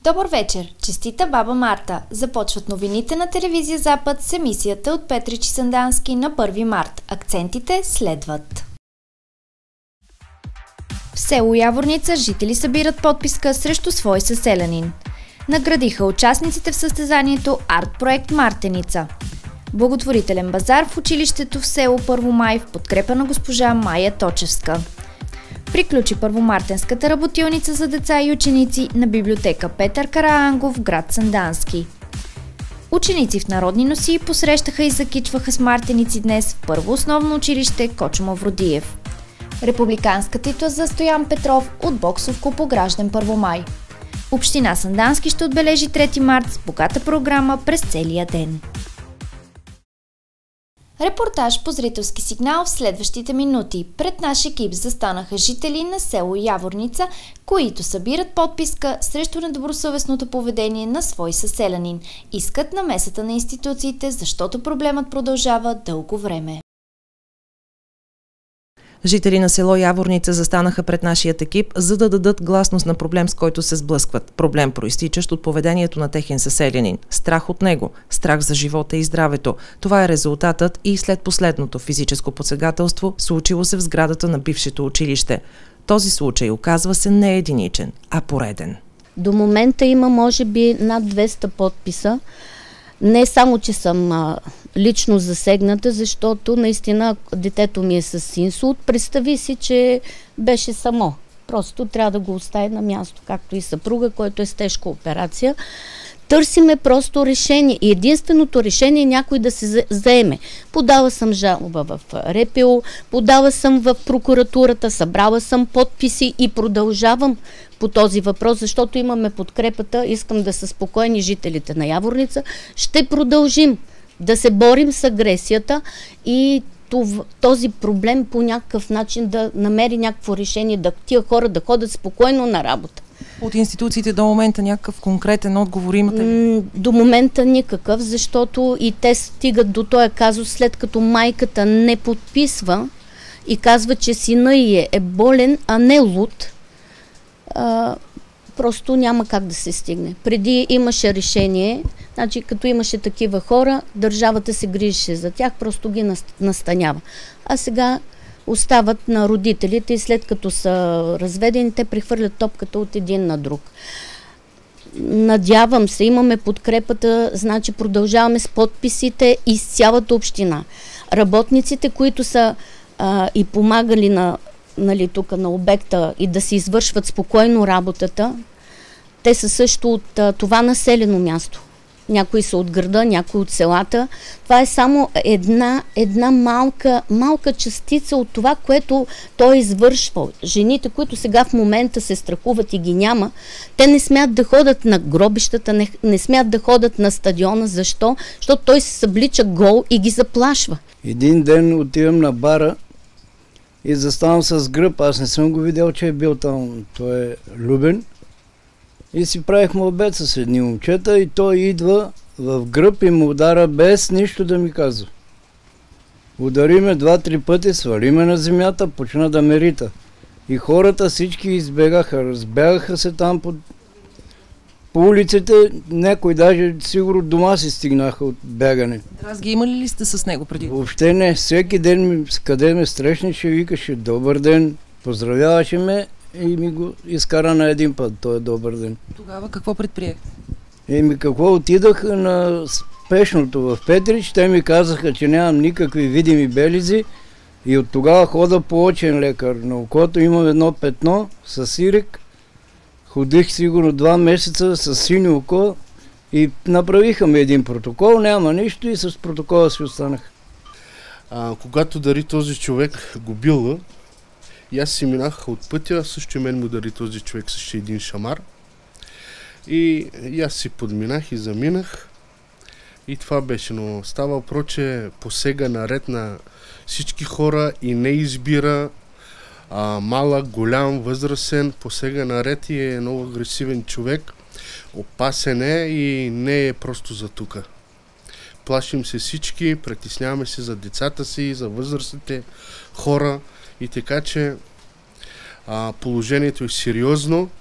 Добър вечер! Честита баба Марта! Започват новините на телевизия Запад с емисията от Петрич и Сандански на 1 март. Акцентите следват. В село Яворница жители събират подписка срещу свой съселянин. Наградиха участниците в състезанието арт-проект Мартеница. Благотворителен базар в училището в село Първомай в подкрепа на госпожа Майя Точевска. Приключи първомартенската работилница за деца и ученици на библиотека Петър Караангов в град Сандански. Ученици в народни носии посрещаха и закичваха с мартеници днес в първо основно училище Кочо Мавродиев. Републиканска титла за Стоян Петров от боксовко по граждан Първомай. Община Сандански ще отбележи 3 март с богата програма през целия ден. Репортаж по зрителски сигнал в следващите минути. Пред наш екип застанаха жители на село Яворница, които събират подписка срещу недобросъвестното поведение на свой съселянин. Искат намесата на институциите, защото проблемът продължава дълго време. Жители на село Яворница застанаха пред нашият екип, за да дадат гласност на проблем, с който се сблъскват. Проблем, проистичащ от поведението на техен съселянин. Страх от него, страх за живота и здравето. Това е резултатът и след последното физическо посегателство, случило се в сградата на бившето училище. Този случай оказва се не единичен, а пореден. До момента има може би над 200 подписа. Не само, че съм лично засегната, защото наистина детето ми е с инсулт. Представи си, че беше само. Просто трябва да го остави на място, както и съпруга, който е с тежка операция. Търсиме просто решение. И единственото решение е някой да се заеме. Подала съм жалба в РПО, подала съм в прокуратурата, събрала съм подписи и продължавам по този въпрос, защото имаме подкрепата, искам да са спокойни жителите на Яворница. Ще продължим да се борим с агресията и този проблем по някакъв начин да намери някакво решение, да тия хора да ходят спокойно на работа. От институциите до момента някакъв конкретен отговор имате ли? До момента никакъв, защото и те стигат до този казус, след като майката не подписва и казва, че сина ѝ е болен, а не луд. Просто няма как да се стигне. Преди имаше решение, значи като имаше такива хора, държавата се грижеше за тях, просто ги настанява. А сега остават на родителите и след като са разведени, те прехвърлят топката от един на друг. Надявам се, имаме подкрепата, значи продължаваме с подписите из цялата община. Работниците, които са и помагали тук на обекта и да се извършват спокойно работата, те са също от това населено място. Някои са от града, някои от селата. Това е само една малка частица от това, което той е извършвал. Жените, които сега в момента се страхуват и ги няма, те не смеят да ходят на гробищата, не смеят да ходят на стадиона. Защо? Защото той се съблича гол и ги заплашва. Един ден отивам на бара и заставам с гръб. Аз не съм го видял, че е бил там. Той е Любен. И си правихме обед с едни момчета и той идва в гръб и му удара без нищо да ми казва. Удари ме 2-3 пъти, свали ме на земята, почна да ме рита. И хората всички избегаха, разбягаха се там по улиците, някой даже сигурно дома си стигнаха от бягане. Разги имали ли сте с него преди? Въобще не, всеки ден къде ме срещнеше, викаше добър ден, поздравяваше ме. И ми го изкара на един път, той е добър ден. Тогава какво предприех? Какво отидах на спешното в Петрич, те ми казаха, че нямам никакви видими белези и от тогава хода по очен лекар. На окото имам едно петно с сирек, ходих сигурно 2 месеца с синьо око и направиха ми един протокол, няма нищо и с протокола си останах. Когато дари този човек губила, и аз си минах от пътя, също и мен му дари този човек с един шамар. И аз си подминах и заминах. И това беше, но става проче посега наред на всички хора и не избира малък, голям, възрастен, посега наред и е много агресивен човек. Опасен е и не е просто за тука. Плашим се всички, притесняваме се за децата си, за възрастните хора. И така, че положението е сериозно.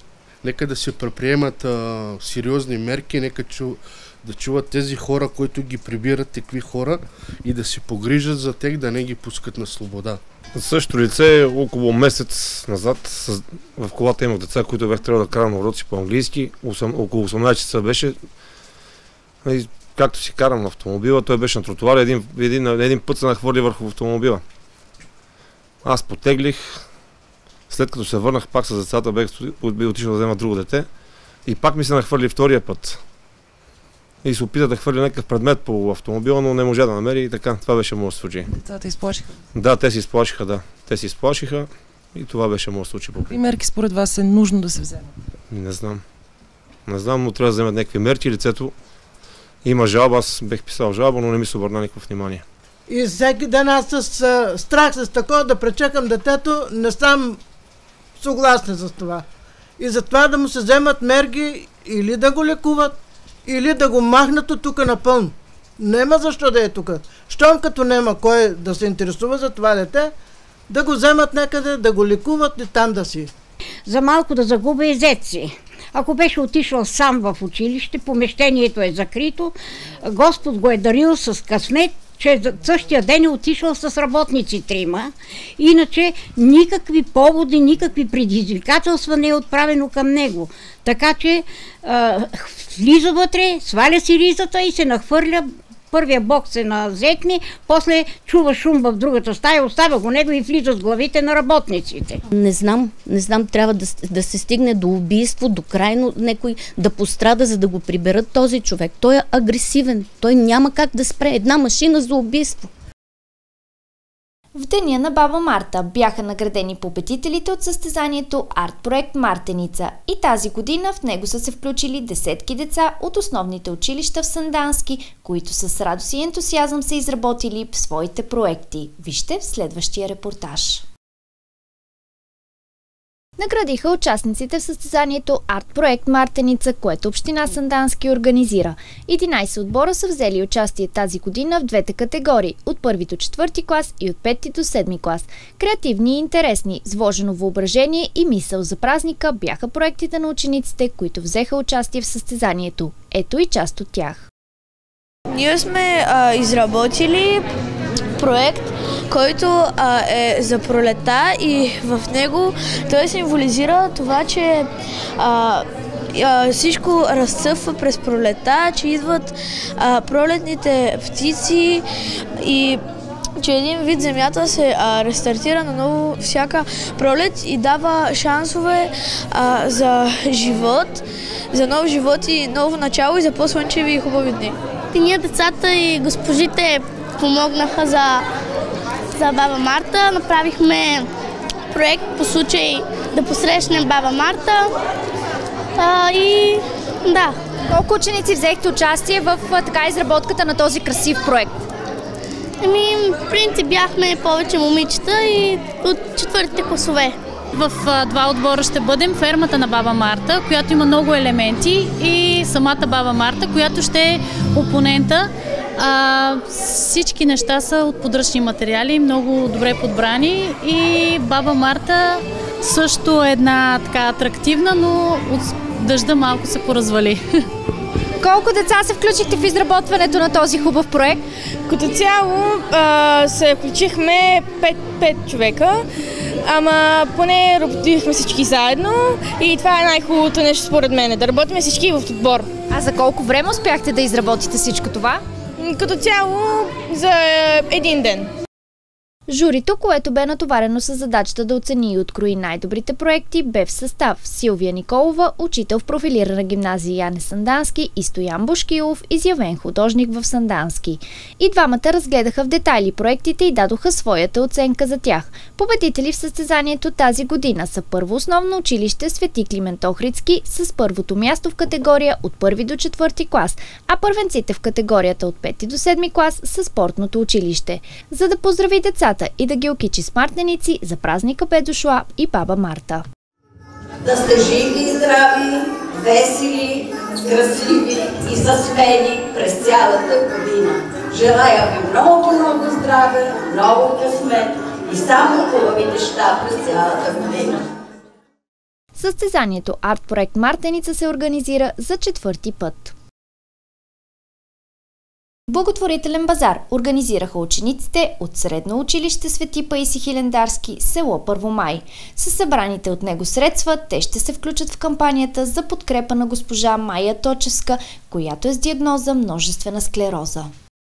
Нека да се предприемат сериозни мерки, нека да чуват тези хора, които ги прибират, такви хора, и да се погрижат за тях, да не ги пускат на свобода. За същото лице около месец назад в колата имах деца, които бях трябвало да карам уроци по английски. Около 18 часа беше. И както си карам на автомобила, той беше на тротуара, един път се нахвърли върху автомобила. Аз потеглих. След като се върнах пак с децата, бях отишъл да взема друго дете и пак ми се нахвърли втория път. И се опита да хвърли някакъв предмет по автомобила, но не можа да намери и така. Това беше моят случай. Децата изплашиха? Да, те се изплашиха, да. Те се изплашиха и това беше моят случай. Какви мерки според вас е нужно да се вземат? Не знам. Не знам, но трябва да вземат някакви мерки. Лицето има жалба, аз бех писал жалба, но не ми се обърна никакво внимание. И всеки ден аз с страх, с такова да пречекам детето, не съм съгласен с това. И затова да му се вземат мерки или да го лекуват, или да го махнат от тук напълно. Нема защо да е тук. Щом като нема кой да се интересува за това дете, да го вземат някъде, да го лекуват и там да си. За малко да загубя и зет си. Ако беше отишъл сам в училище, помещението е закрито, Господ го е дарил с късмет, че същия ден е отишъл с работници 3. Иначе никакви поводи, никакви предизвикателства не е отправено към него. Така че влиза вътре, сваля си ризата и се нахвърля. Първия бокс се назекне, после чува шум в другата стая, оставя го него и влиза с главите на работниците. Не знам, трябва да се стигне до убийство, до крайно някой да пострада, за да го приберат този човек. Той е агресивен, той няма как да спре една машина за убийство. В деня на баба Марта бяха наградени победителите от състезанието Арт-проект Мартеница и тази година в него са се включили десетки деца от основните училища в Сандански, които с радост и ентусиазъм са изработили своите проекти. Вижте в следващия репортаж. Наградиха участниците в състезанието Арт-проект Мартеница, което община Сандански организира. 11 отбора са взели участие тази година в двете категории – от 1 до 4 клас и от 5 до 7 клас. Креативни и интересни, с вложено въображение и мисъл за празника бяха проектите на учениците, които взеха участие в състезанието. Ето и част от тях. Ние сме изработили проект, който е за пролета и в него той символизира това, че всичко разцъфва през пролета, че идват пролетните птици и че един вид земята се рестартира наново всяка пролет и дава шансове за живот, за нов живот и ново начало и за по-слънчеви и хубави дни. И ние децата и госпожите помогнаха за баба Марта. Направихме проект по случай да посрещнем баба Марта. И да. Колко ученици взехте участие в така изработката на този красив проект? В принцип бяхме повече момичета и от 4-те класове. В два отбора ще бъдем фермата на баба Марта, която има много елементи, и самата баба Марта, която ще е опонента. Всички неща са от подръчни материали, много добре подбрани, и баба Марта също е една така атрактивна, но от дъжда малко се поразвали. Колко деца се включихте в изработването на този хубав проект? Като цяло се включихме 5 човека, ама поне работихме всички заедно и това е най-хубавото нещо според мен, да работим всички в отбор. А за колко време успяхте да изработите всичко това? Като цяло за един ден. Журито, което бе натоварено с задачата да оцени и открои най-добрите проекти, бе в състав Силвия Николова, учител в профилирана гимназия Яне Сандански, и Стоян Бошкилов, изявен художник в Сандански. И двамата разгледаха в детайли проектите и дадоха своята оценка за тях. Победители в състезанието тази година са Първо основно училище Свети Климент Охридски с първото място в категория от 1 до 4 клас, а първенците в категорията от 5 до 7 клас са спортното училище. За да поздрави децата и да ги окичи с мартеници, за празника бе дошла и баба Марта. Да сте живи и здрави, весели, красиви и засмени през цялата година. Желая ви много здраве, много късмет и само хубави неща през цялата година. Състезанието Арт-проект Мартеница се организира за 4-ти път. Благотворителен базар организираха учениците от Средно училище Свети Паисий Хилендарски, село Първомай. Със събраните от него средства те ще се включат в кампанията за подкрепа на госпожа Майя Точевска, която е с диагноза множествена склероза.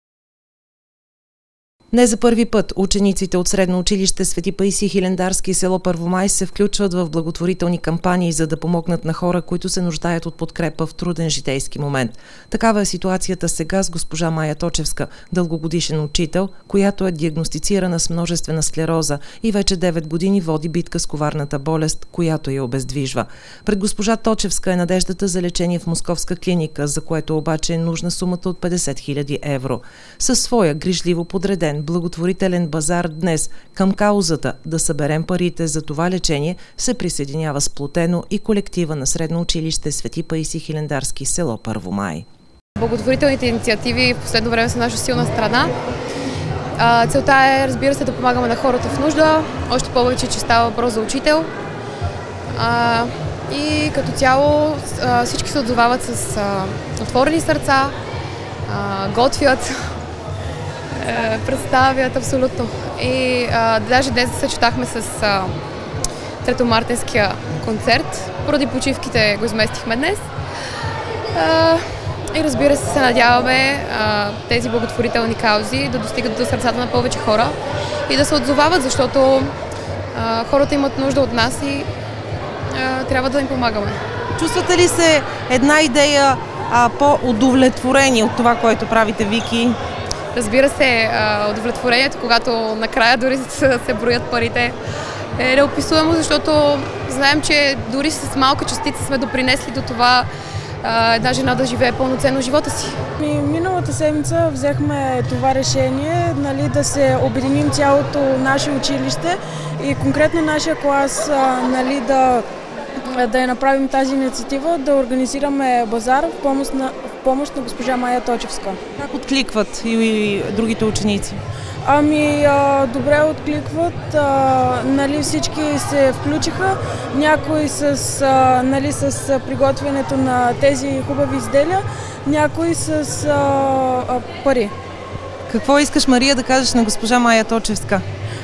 Не за първи път учениците от Средно училище Свети Паисий Хилендарски, село Първомай се включват в благотворителни кампании, за да помогнат на хора, които се нуждаят от подкрепа в труден житейски момент. Такава е ситуацията сега с госпожа Майя Точевска, дългогодишен учител, която е диагностицирана с множествена склероза и вече 9 години води битка с коварната болест, която я обездвижва. Пред госпожа Точевска е надеждата за лечение в Московска клиника, за което обаче е нужна сумата от 50 000 евро. Със своя грижливо подреден благотворителен базар днес към каузата да съберем парите за това лечение се присъединява сплотено и колектива на Средно училище Свети Паисий Хилендарски, село Първомай. Благотворителните инициативи в последно време са наша силна страна. Целта е, разбира се, да помагаме на хората в нужда, още повече, че става въпрос за учител. И като цяло всички се отзовават с отворени сърца, готвят, представят абсолютно. И даже днес се съчетахме с Третомартенския концерт. Поради почивките го изместихме днес. И разбира се, надяваме тези благотворителни каузи да достигат до сърцата на повече хора и да се отзовават, защото хората имат нужда от нас и трябва да им помагаме. Чувствате ли се една идея по-удовлетворени от това, което правите, Вики? Разбира се, удовлетворението, когато накрая дори се броят парите, е неописуемо, защото знаем, че дори с малка частица сме допринесли до това една жена да живее пълноценно живота си. Миналата седмица взехме това решение, да се обединим цялото наше училище и конкретно нашия клас да я направим тази инициатива, да организираме базар в помощ на госпожа Майя Точевска. Как откликват и другите ученици? Добре откликват, всички се включиха, някои с приготвянето на тези хубави изделия, някои с пари. Какво искаш, Мария, да кажеш на госпожа Майя Точевска?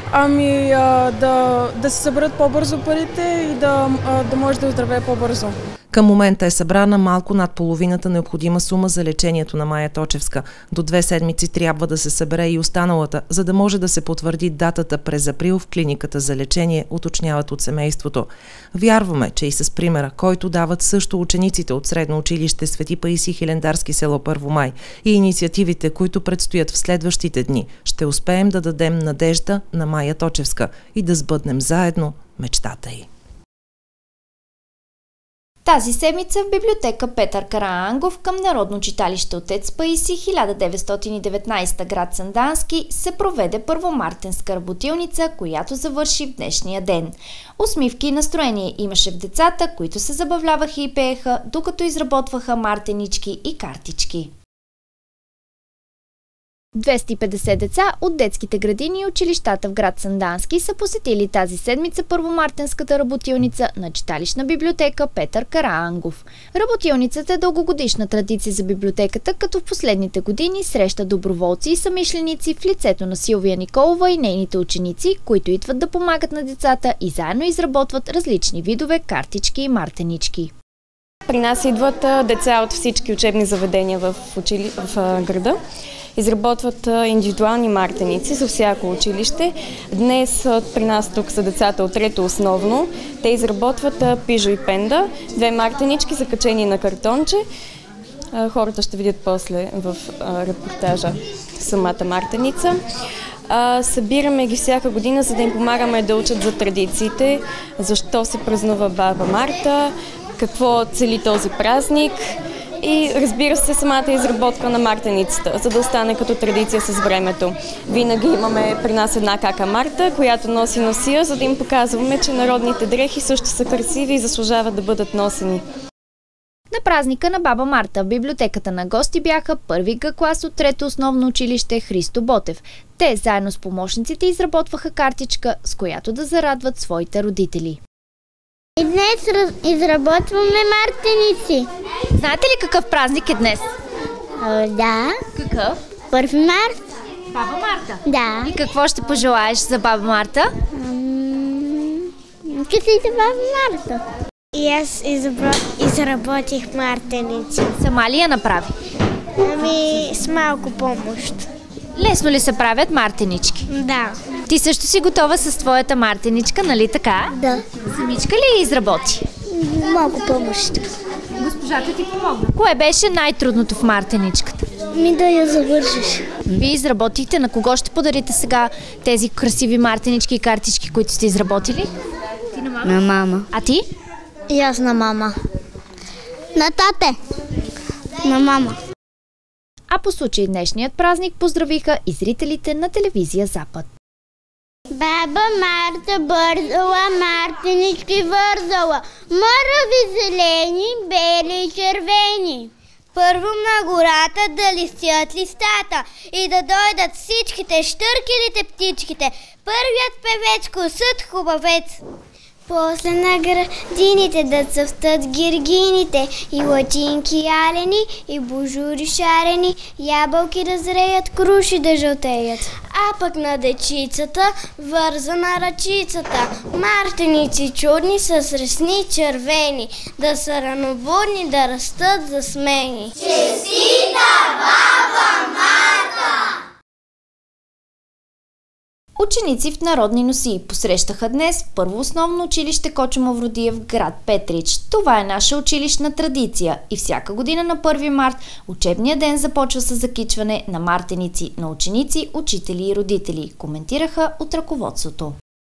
Да се съберат по-бързо парите и да може да оздравее по-бързо. Към момента е събрана малко над половината необходима сума за лечението на Майя Точевска. До 2 седмици трябва да се събере и останалата, за да може да се потвърди датата през април в клиниката за лечение, уточняват от семейството. Вярваме, че и с примера, който дават също учениците от Средно училище Свети Паисий Хилендарски, село Първомай и инициативите, които предстоят в следващите дни, ще успеем да дадем надежда на Майя Точевска и да сбъднем заедно мечтата й. Тази седмица в библиотека Петър Караангов към Народно читалище Отец Паисий 1919 град Сандански се проведе първомартенска работилница, която завърши в днешния ден. Усмивки и настроение имаше в децата, които се забавляваха и пееха, докато изработваха мартенички и картички. 250 деца от детските градини и училищата в град Сандански са посетили тази седмица първомартенската работилница на читалищна библиотека Петър Караангов. Работилницата е дългогодишна традиция за библиотеката, като в последните години среща доброволци и самишленици в лицето на Силвия Николова и нейните ученици, които идват да помагат на децата и заедно изработват различни видове картички и мартенички. При нас идват деца от всички учебни заведения в града. Изработват индивидуални мартеници за всяко училище. Днес при нас тук са децата от трето основно. Те изработват пижо и пенда, 2 мартенички закачени на картонче. Хората ще видят после в репортажа самата мартеница. Събираме ги всяка година, за да им помагаме да учат за традициите, защо се празнува Баба Марта, какво цели този празник. И разбира се, самата изработка на мартеницата, за да остане като традиция с времето. Винаги имаме при нас една кака Марта, която носи носия, за да им показваме, че народните дрехи също са красиви и заслужават да бъдат носени. На празника на Баба Марта в библиотеката на гости бяха първи Г клас от трето основно училище Христо Ботев. Те заедно с помощниците изработваха картичка, с която да зарадват своите родители. И днес изработваме мартеници. Знаете ли какъв празник е днес? Да. Какъв? 1 март. Баба Марта? Да. И какво ще пожелаеш за баба Марта? Честита баба Марта. И аз изработих мартеници. Сама ли я направи? С малко помощ. Лесно ли се правят мартенички? Да. Ти също си готова с твоята мартеничка, нали така? Да. Самичка ли я изработи? Малко помощ. Госпожата ти помогна. Кое беше най-трудното в мартеничката? Да я завършиш. Вие изработихте. На кого ще подарите сега тези красиви мартенички и картички, които сте изработили? Ти на мама? На мама. А ти? И аз на мама. На тате. На мама. А по случай днешният празник поздравиха и зрителите на телевизия Запад. Баба Марта бързала, мартенички вързала, мърви зелени, бели и червени. Първо на гората да листят листата и да дойдат всичките щъркелите птичките. Първият певец, косът хубавец. После на градините да цъфтат гиргините и латинки алени и божури шарени, ябълки да зреят, круши да жълтеят. А пък на дечицата вързана ръчицата, мартеници чудни с ресни червени, да са ранобудни, да растат засмени. Честита баба Марта! Ученици в народни носии посрещаха днес в Първо основно училище Кочо Мавродиев, град Петрич. Това е наша училищна традиция и всяка година на 1 март учебният ден започва с закичване на мартеници на ученици, учители и родители, коментираха от ръководството.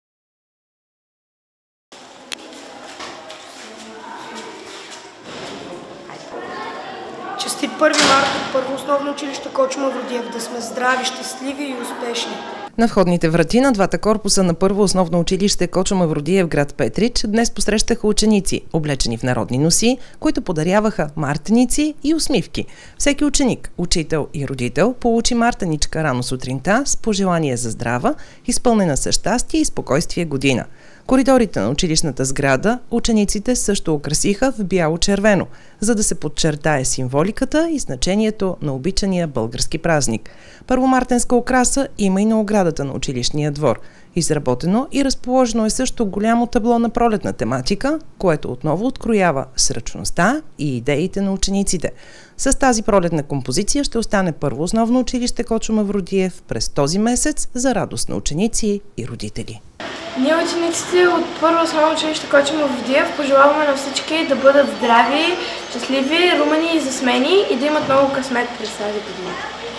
Честит 1 март от Първо основно училище Кочо Мавродиев. Да сме здрави, щастливи и успешни. На входните врати на двата корпуса на Първо основно училище Кочо Мавродиев, град Петрич, днес посрещаха ученици, облечени в народни носи, които подаряваха мартеници и усмивки. Всеки ученик, учител и родител получи мартеничка рано сутринта с пожелание за здрава, изпълнена със щастие и спокойствие година. Коридорите на училищната сграда учениците също украсиха в бяло-червено, за да се подчертае символиката и значението на обичания български празник. Първомартенска украса има и на оградата на училищния двор. Изработено и разположено е също голямо табло на пролетна тематика, което отново откроява сръчността и идеите на учениците. С тази пролетна композиция ще остане Първо основно училище Кочо Мавродиев през този месец за радост на ученици и родители. Ние учениците от Първо основно училище Кочо Мавродиев пожелаваме на всички да бъдат здрави, щастливи, румени и засмени и да имат много късмет през тази година.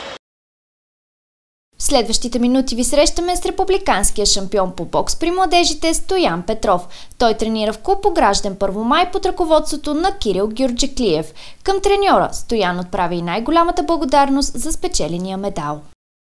В следващите минути ви срещаме с републиканския шампион по бокс при младежите Стоян Петров. Той тренира в клуб Огражден Първомай под ръководството на Кирил Гюрджиклиев. Към треньора Стоян отправи и най-голямата благодарност за спечеления медал.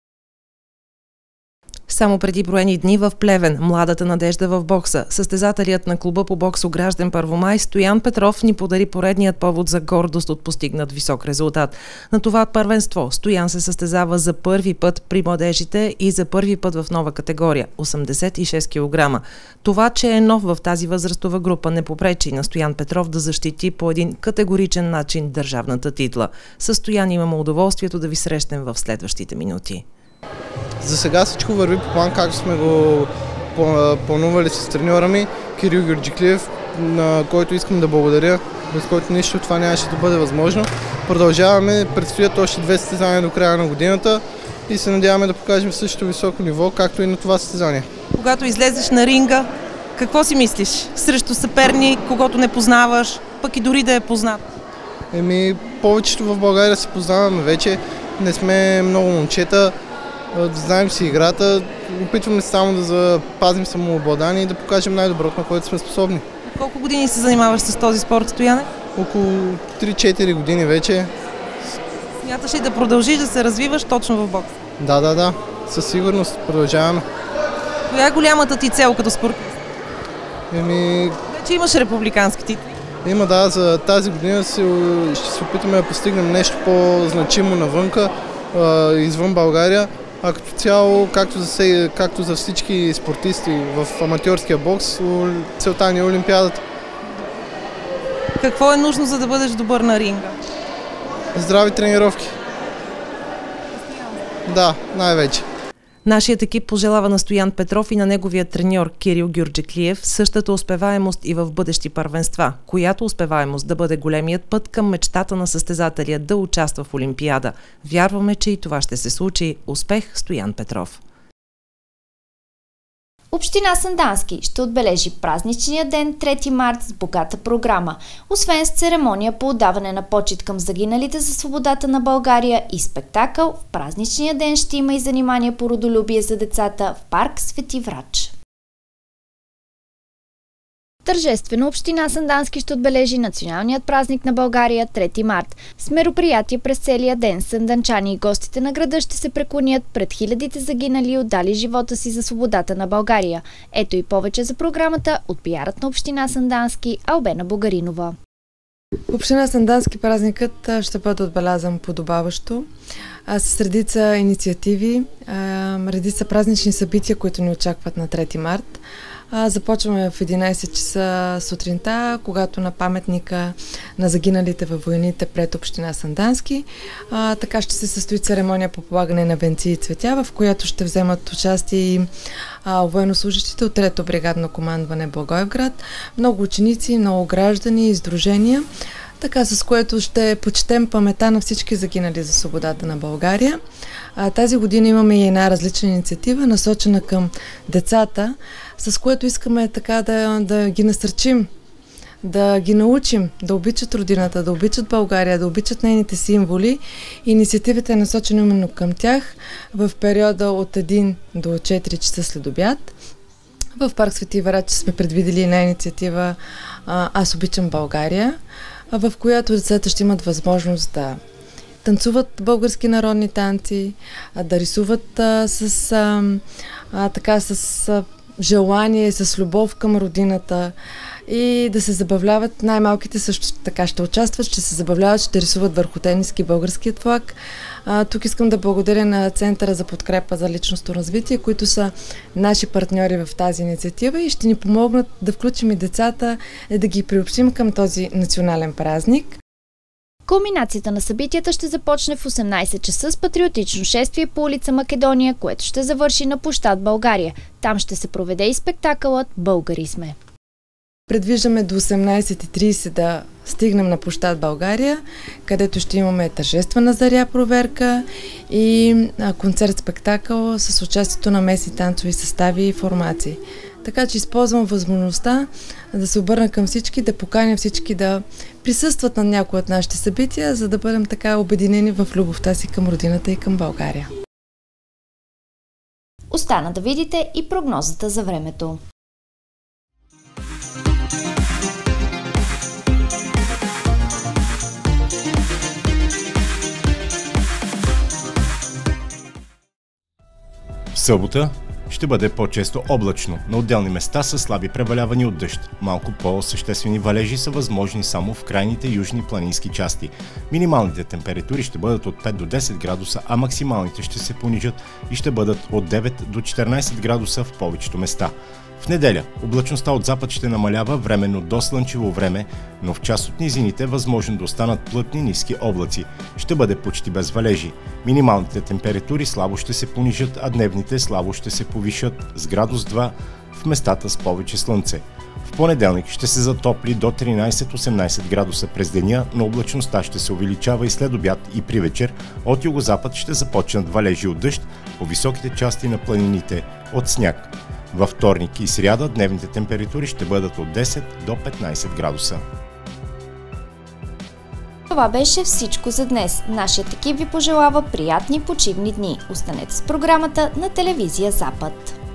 Само преди броени дни в Плевен, младата надежда в бокса, състезателят на клуба по бокс Огражден Първомай Стоян Петров ни подари поредният повод за гордост от постигнат висок резултат. На това първенство Стоян се състезава за първи път при младежите и за първи път в нова категория – 86 кг. Това, че е нов в тази възрастова група, не попречи на Стоян Петров да защити по един категоричен начин държавната титла. Със Стоян имаме удоволствието да ви срещнем в следващите минути. За сега всичко върви по план, както сме го планували с треньора ми Кирил Гюрджиклиев, на който искам да благодаря, без който нищо това нямаше да бъде възможно. Продължаваме, предстоят още 2 състезания до края на годината и се надяваме да покажем същото високо ниво, както и на това състезание. Когато излезеш на ринга, какво си мислиш? Срещу съперник, когото не познаваш, пък и дори да е познат? Повечето в България се познаваме вече, не сме много момчета. Знаем си играта, опитваме се само да запазим самообладание и да покажем най-доброто, на което сме способни. Колко години се занимаваш с този спорт, Стояне? Около 3-4 години вече. Смяташ ли да продължиш да се развиваш точно в бокс? Да, със сигурност продължаваме. Коя е голямата ти цел като спортист? Вече имаш републикански титли. Има, да, за тази година ще се опитаме да постигнем нещо по-значимо навънка, извън България. А като цяло, както за всички спортисти в аматьорския бокс, целта ни е Олимпиадата. Какво е нужно, за да бъдеш добър на ринга? Здрави тренировки. Да, най-вече. Нашият екип пожелава на Стоян Петров и на неговия треньор Кирил Гюрджиклиев същата успеваемост и в бъдещи първенства, която успеваемост да бъде големият път към мечтата на състезателя да участва в Олимпиада. Вярваме, че и това ще се случи. Успех, Стоян Петров! Община Сандански ще отбележи празничния ден 3 март с богата програма, освен с церемония по отдаване на почит към загиналите за свободата на България и спектакъл. В празничния ден ще има и занимания по родолюбие за децата в парк Свети Врач. Тържествено община Сандански ще отбележи националният празник на България 3 март. С мероприятие през целия ден санданчани и гостите на града ще се преклонят пред хилядите загинали и отдали живота си за свободата на България. Ето и повече за програмата от пиарът на община Сандански Албена Богаринова. В община Сандански празникът ще бъде отбелязан подобаващо с редица инициативи, редица празнични събития, които ни очакват на 3 март. Започваме в 11 часа сутринта, когато на паметника на загиналите във войните пред община Сандански. Така ще се състои церемония по полагане на венци и цветя, в която ще вземат участие и военнослужащите от 3-то бригадно командване Благоевград, много ученици, много граждани и сдружения, така с което ще почетем памета на всички загинали за свободата на България. Тази година имаме и една различна инициатива, насочена към децата, с което искаме така да ги насърчим, да ги научим да обичат родината, да обичат България, да обичат нейните символи. Инициативата е насочена именно към тях в периода от 1 до 4 часа след обяд. В парк Свети Врач сме предвидели една инициатива "Аз обичам България", в която децата ще имат възможност да танцуват български народни танци, да рисуват с желание, с любов към родината и да се забавляват. Най-малките също така ще участват, ще се забавляват, ще рисуват върху тениски българският флаг. Тук искам да благодаря на Центъра за подкрепа за личностно развитие, които са наши партньори в тази инициатива и ще ни помогнат да включим и децата, да ги приобщим към този национален празник. Кулминацията на събитията ще започне в 18 часа с патриотично шествие по улица Македония, което ще завърши на площад България. Там ще се проведе и спектакълът "Българи сме". Предвиждаме до 18:30 да стигнем на площад България, където ще имаме тържествена заря проверка и концерт-спектакъл с участието на местни танцови състави и формации. Така че използвам възможността да се обърна към всички, да поканя всички да присъстват на някои от нашите събития, за да бъдем така обединени в любовта си към родината и към България. Остана да видите и прогнозата за времето. В събота ще бъде по-често облачно, на отделни места са слаби превалявани от дъжд. Малко по-съществени валежи са възможни само в крайните южни планински части. Минималните температури ще бъдат от 5 до 10 градуса, а максималните ще се понижат и ще бъдат от 9 до 14 градуса в повечето места. В неделя облачността от запад ще намалява временно до слънчево време, но в част от низините е възможно да останат плътни ниски облаци. Ще бъде почти без валежи. Минималните температури слабо ще се понижат, а дневните слабо ще се повишат с градус 2 в местата с повече слънце. В понеделник ще се затопли до 13-18 градуса през деня, но облачността ще се увеличава и след обяд и при вечер. От югозапад ще започнат валежи от дъжд, по високите части на планините от сняг. Във вторник и сряда дневните температури ще бъдат от 10 до 15 градуса. Това беше всичко за днес. Нашият екип ви пожелава приятни почивни дни. Останете с програмата на телевизия Запад.